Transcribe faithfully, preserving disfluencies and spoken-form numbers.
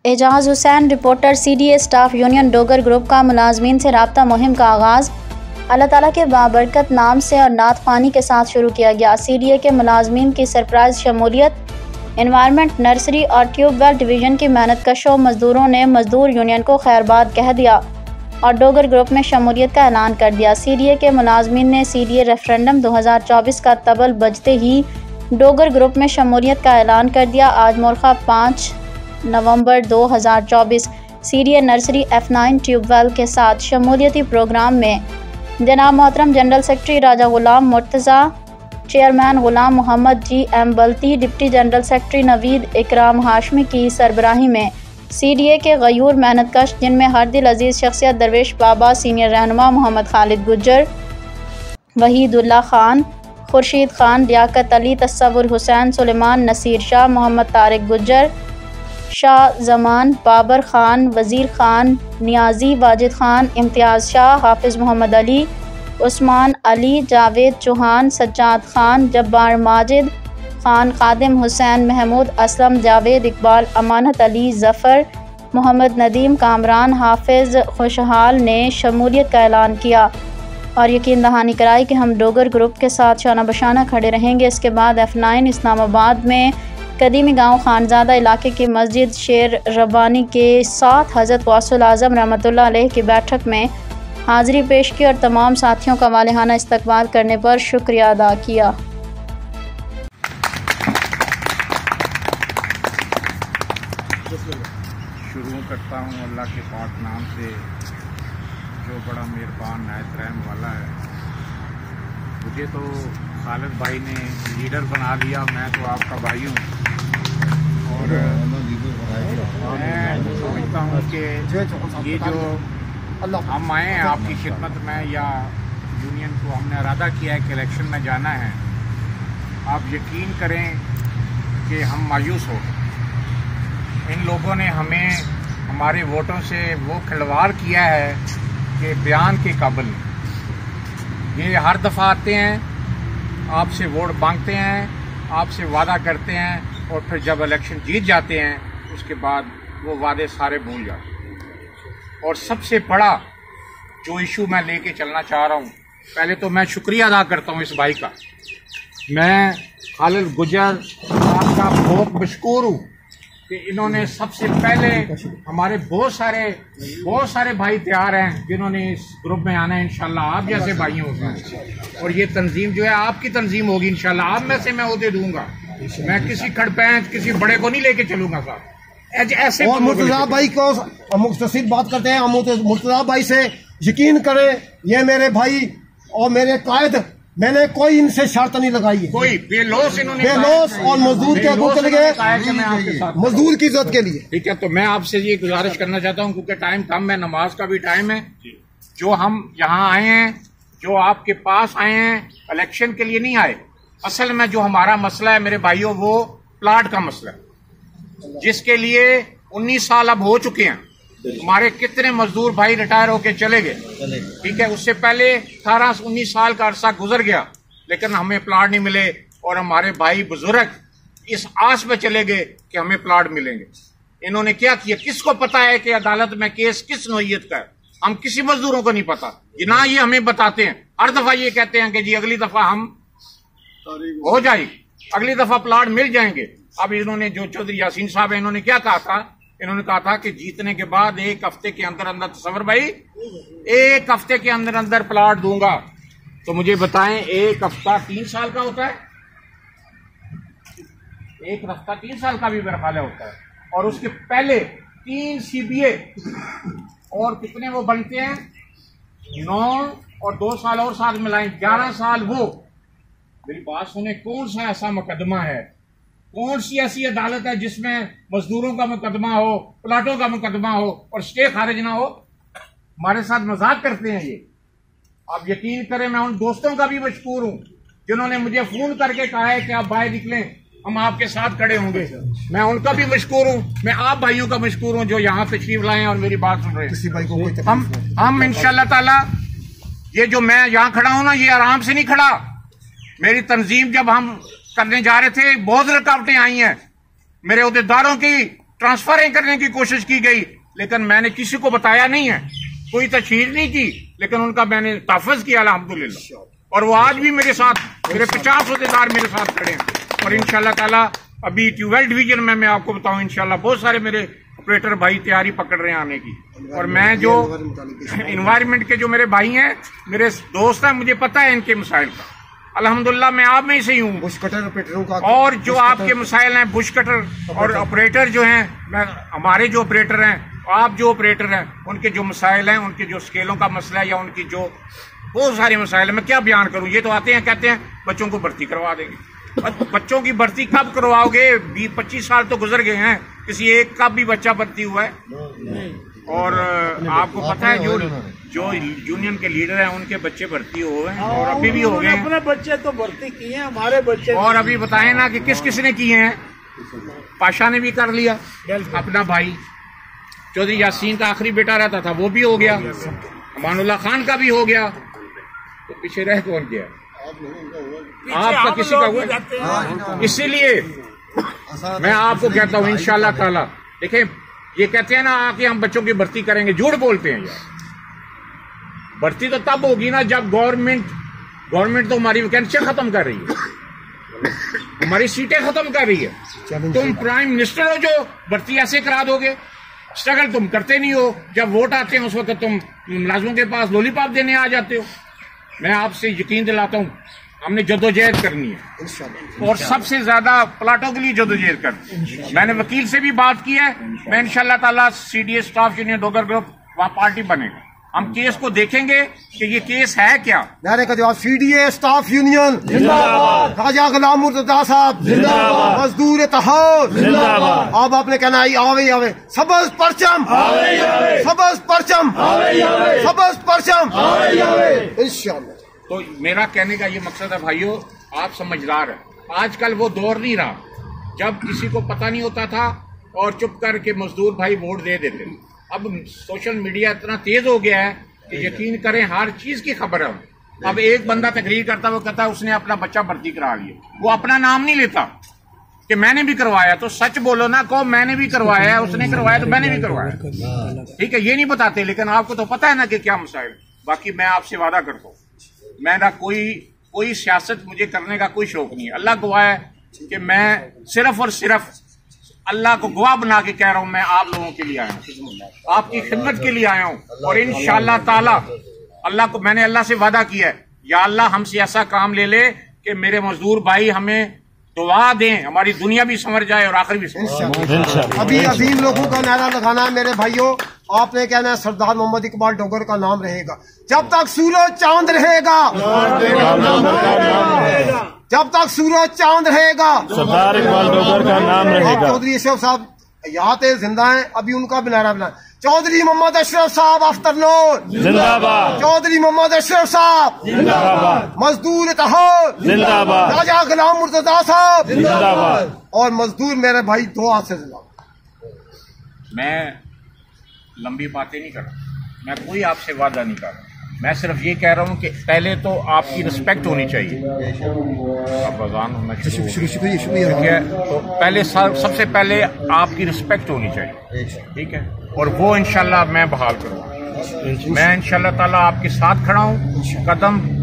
Ejaz Hussain reporter C D A staff union Dogar group का मुलाजमीन से राब्ता मुहिम का आगाज़ अल्लाह ताला के बाबरकत नाम से और नात ख़्वानी के साथ शुरू किया गया। सी डी ए के मुलाजमीन की सरप्राइज शमूलियत, एनवायरनमेंट, नर्सरी और ट्यूबवेल डिवीज़न की मेहनत कशों मजदूरों ने मजदूर यूनियन को खैरबाद कह दिया और डोगर ग्रुप में शमूलियत का ऐलान कर दिया। सी डी ए के मुलाजमीन ने सी डी ए रेफरेंडम दो हज़ार चौबीस का तबल बजते ही डोगर ग्रुप में शमूलियत का ऐलान कर दिया। आज मोरखा पाँच नवंबर दो हज़ार चौबीस C D A nursery F nine tubewell के साथ शमूलियती प्रोग्राम में जनाब मोहतरम general secretary Raja Ghulam Murtaza, chairman Ghulam Mohammad G M Balti, deputy general secretary Naveed Ikram Hashmi की सरबराही में सी डी ए के गयूर मेहनतकश, जिनमें हर दिल अजीज़ शख्सियत दरवेश बाबा, सीनियर रहनुमा मोहम्मद खालिद गुज्जर, वहीदुल्ला खान, खुर्शीद खान, लियाकत अली, तस्सवुर हुसैन, सुलेमान नसीर शाह, मोहम्मद तारिक गुज्जर, शाह जमान, बाबर खान, वज़ीर खान, नियाजी, वाजिद खान, इम्तियाज़ शाह, हाफिज़ मोहम्मद अली, उस्मान अली, जावेद चौहान, सज्जाद खान, जब्बार माजिद खान, खादिम हुसैन, महमूद असलम, जावेद इकबाल, अमानत अली, ज़फ़र, मोहम्मद नदीम, कामरान, हाफिज़ खुशहाल ने शमूलियत का ऐलान किया और यकीन दहानी कराई कि हम डोगर ग्रुप के साथ शाना बशाना खड़े रहेंगे। इसके बाद एफ नाइन इस्लामाबाद में कदीमी गांव खानजादा इलाके की मस्जिद शेर रब्बानी के साथ हज़रत गौसुल आज़म रहमतुल्लाह अलैह की बैठक में हाज़िरी पेश की और तमाम साथियों का वालिहाना इस्तकबाल करने पर शुक्रिया अदा किया। शुरू करता हूँ अल्लाह के पाक नाम से जो बड़ा मेहरबान नायत रहम वाला है। मुझे तो खालिद भाई ने लीडर बना दिया, मैं तो आपका भाई हूँ और मैं समझता हूँ कि ये जो हम आए हैं आपकी खिदमत में या यूनियन को हमने इरादा किया है कि इलेक्शन में जाना है, आप यकीन करें कि हम मायूस हो गए। इन लोगों ने हमें हमारे वोटों से वो खिलवाड़ किया है कि बयान के काबिल नहीं। ये हर दफ़ा आते हैं, आपसे वोट मांगते हैं, आपसे वादा करते हैं और फिर जब इलेक्शन जीत जाते हैं उसके बाद वो वादे सारे भूल जाते हैं। और सबसे बड़ा जो इशू मैं लेके चलना चाह रहा हूँ, पहले तो मैं शुक्रिया अदा करता हूँ इस भाई का। मैं खालिद गुज्जर साहब का बहुत मशकूर हूँ कि इन्होंने सबसे पहले हमारे बहुत सारे बहुत सारे भाई तैयार हैं जिन्होंने इस ग्रुप में आना है इंशाल्लाह, आप जैसे भाई होगा। और ये तंजीम जो है आपकी तंजीम होगी इंशाल्लाह, आप में से मैं उहदे दूंगा। मैं किसी खड़पैंच किसी बड़े को नहीं लेके चलूंगा साहब। ऐसे और मुर्तजा भाई को मुख्तसर बात करते हैं, मुर्तजा भाई से यकीन करें, ये मेरे भाई और मेरे कायद, मैंने कोई इनसे शर्त नहीं लगाई है। कोई बेलोस इन्होंने बेलोस और मजदूर के हकूक के लिए, मजदूर की इज्जत के लिए। ठीक है, तो मैं आपसे ये गुजारिश करना चाहता हूँ क्योंकि टाइम कम है, नमाज का भी टाइम है। जो हम यहाँ आए हैं, जो आपके पास आए हैं, इलेक्शन के लिए नहीं आए। असल में जो हमारा मसला है मेरे भाइयों, वो प्लाट का मसला है जिसके लिए उन्नीस साल अब हो चुके हैं। हमारे कितने मजदूर भाई रिटायर होके चले गए, ठीक है। उससे पहले अठारह उन्नीस साल का अरसा गुजर गया लेकिन हमें प्लाट नहीं मिले और हमारे भाई बुजुर्ग इस आस में चले गए कि हमें प्लाट मिलेंगे। इन्होंने क्या किया, किसको पता है कि अदालत में केस किस नौइयत का है? हम किसी मजदूरों को नहीं पता, ना ये हमें बताते हैं। हर दफा ये कहते हैं कि जी अगली दफा हम हो जाएगी, अगली दफा प्लाट मिल जाएंगे। अब इन्होंने जो चौधरी यासीन साहब है, इन्होंने क्या कहा था, इन्होंने कहा था कि जीतने के बाद एक हफ्ते के अंदर अंदर, तसव्वुर भाई, एक हफ्ते के अंदर अंदर प्लाट दूंगा। तो मुझे बताएं, एक हफ्ता तीन साल का होता है? एक हफ्ता तीन साल का भी मेरा ख्याल होता है। और उसके पहले तीन सीबीए और कितने वो बनते हैं, नौ और दो साल और साथ मिलाएं ग्यारह साल। वो मेरी बात सुने, कौन सा ऐसा मुकदमा है, कौन सी ऐसी अदालत है जिसमें मजदूरों का मुकदमा हो, प्लाटों का मुकदमा हो और स्टे खारिज ना हो? हमारे साथ मजाक करते हैं ये। आप यकीन करें, मैं उन दोस्तों का भी मशकूर हूं जिन्होंने मुझे फोन करके कहा है कि आप बाहर निकलें, हम आपके साथ खड़े होंगे। मैं उनका भी मशकूर हूं, मैं आप भाइयों का मशकूर हूं जो यहाँ तशरीफ लाए और मेरी बात सुन रहे हैं। हम हम इंशाल्लाह ताला, ये जो मैं यहाँ खड़ा हूं ना, ये आराम से नहीं खड़ा। मेरी तंजीम जब हम करने जा रहे थे, बहुत रुकावटें आई हैं। मेरे अहदेदारों की, ट्रांसफर करने की कोशिश की गई, लेकिन मैंने किसी को बताया नहीं है, कोई तशहीर नहीं की, लेकिन उनका मैंने तहफ़्फ़ुज़ किया अल्हम्दुलिल्लाह। और वो आज भी मेरे साथ, मेरे पचास अहदेदार मेरे साथ खड़े हैं। और इंशाल्लाह ताला अभी ट्यूबवेल डिवीजन में मैं आपको बताऊं, इंशाल्लाह बहुत सारे मेरे ऑपरेटर भाई तैयारी पकड़ रहे हैं आने की। और मैं जो इन्वायरमेंट के जो मेरे भाई हैं, मेरे दोस्त हैं, मुझे पता है इनके मसाइल का। अल्हम्दुलिल्लाह मैं आप में से ही हूँ। बुश कटर ऑपरेटरों का और जो आपके मसाइल हैं, बुश कटर और ऑपरेटर जो हैं, मैं हमारे जो ऑपरेटर हैं, आप जो ऑपरेटर हैं, उनके जो मसाइल हैं, उनके जो स्केलों का मसला है या उनकी जो बहुत सारे मसाइल है, मैं क्या बयान करूं। ये तो आते हैं कहते हैं बच्चों को भर्ती करवा देंगे। बच्चों की भर्ती कब करवाओगे? बीस पच्चीस साल तो गुजर गए हैं, किसी एक का भी बच्चा भर्ती हुआ है? और आपको पता है जो जो यूनियन के लीडर हैं उनके बच्चे भर्ती हुए हैं और अभी भी हो गए हैं। अपने बच्चे तो भर्ती किए हैं, हमारे बच्चे। और अभी बताएं ना कि किस किस ने किए हैं। पाशा ने भी कर लिया, अपना भाई चौधरी यासीन का आखिरी बेटा रहता था, वो भी हो गया। अमानुल्लाह खान का भी हो गया। तो पीछे रह कौन गया? आपका किसी का हुआ? इसीलिए मैं आपको कहता हूँ इंशाल्लाह ताला, देखें ये कहते हैं ना आके हम बच्चों की भर्ती करेंगे, झूठ बोलते हैं यार। भर्ती तो तब होगी ना जब गवर्नमेंट गवर्नमेंट तो हमारी वैकेंसी खत्म कर रही है, हमारी सीटें खत्म कर रही है। तुम प्राइम मिनिस्टर हो जो भर्ती ऐसे करा दोगे? स्ट्रगल तुम करते नहीं हो। जब वोट आते हैं उस वक्त तुम मुलाजिमों के पास लॉलीपॉप देने आ जाते हो। मैं आपसे यकीन दिलाता हूँ हमने जदोजहद करनी है और सबसे ज्यादा प्लाटों के लिए जदोजहद करनी। मैंने वकील से भी बात की है, मैं इंशाल्लाह ताला CDS staff union Dogar group वहाँ पार्टी बनेगा। हम केस को देखेंगे कि ये केस है क्या। नारे का जवाब सीडीएस स्टाफ यूनियन जिंदाबाद, खाजा गुलाम मुर्तजा साहब जिंदाबाद, मजदूर इत्तेहाद जिंदाबाद। अब आपने कहना है आवे आवे सबज परचम, सबज परचम, सबज परचम इंशाल्लाह। तो मेरा कहने का ये मकसद है भाइयों, आप समझदार हैं। आजकल वो दौर नहीं रहा जब किसी को पता नहीं होता था और चुप करके मजदूर भाई वोट दे देते। अब सोशल मीडिया इतना तेज हो गया है कि यकीन करें हर चीज की खबर है। अब एक बंदा तकरीर करता वो कहता है उसने अपना बच्चा भर्ती करा लिया, वो अपना नाम नहीं लेता कि मैंने भी करवाया। तो सच बोलो ना, कहो मैंने भी करवाया है, उसने करवाया तो मैंने भी करवाया। ठीक है, ये नहीं बताते, लेकिन आपको तो पता है ना कि क्या मसाइल। बाकी मैं आपसे वादा करता हूँ, मेरा कोई कोई सियासत मुझे करने का कोई शौक नहीं है। अल्लाह गवाह है कि मैं सिर्फ और सिर्फ अल्लाह को गवाह बना के कह रहा हूं, मैं आप लोगों के लिए आया हूं, आपकी खिदमत के लिए आया हूं। और इंशाअल्लाह ताला अल्लाह को मैंने अल्लाह से वादा किया है, या अल्लाह हमसे ऐसा काम ले ले कि मेरे मजदूर भाई हमें दुआ दें, हमारी दुनिया भी संवर जाए और आखिर भी संवर। अभी अजीम लोगों का नारा लगाना है मेरे भाइयों, आपने कहना है सरदार मोहम्मद इकबाल डोगर का नाम रहेगा। जब तक सूरज चांद रहेगा, जब तक सूरज चांद रहेगा, सरदार इकबाल डोगर का नाम रहेगा। चौधरी अशरफ साहब यहाँ थे, जिंदा हैं, अभी उनका भी नारा बना। चौधरी मोहम्मद अशरफ साहब अख्तरनूर जिंदाबाद, चौधरी मोहम्मद अशरफ साहब जिंदाबाद, मजदूर इत्तेहाद जिंदाबाद, राजा गुलाम मुर्तजा साहब जिंदाबाद। और मजदूर मेरे भाई दो हाथ से जिंदाबाद। मैं लंबी बातें नहीं कर रहा, मैं कोई आपसे वादा नहीं कर रहा, मैं सिर्फ ये कह रहा हूँ कि पहले तो आपकी रिस्पेक्ट होनी चाहिए। अब अज़ान होना शुरू हो गया, तो पहले सबसे पहले आपकी रिस्पेक्ट होनी चाहिए, ठीक है। और वो इंशाल्लाह मैं बहाल करूँगा। मैं इंशाल्लाह ताला आपके साथ खड़ा हूँ, कदम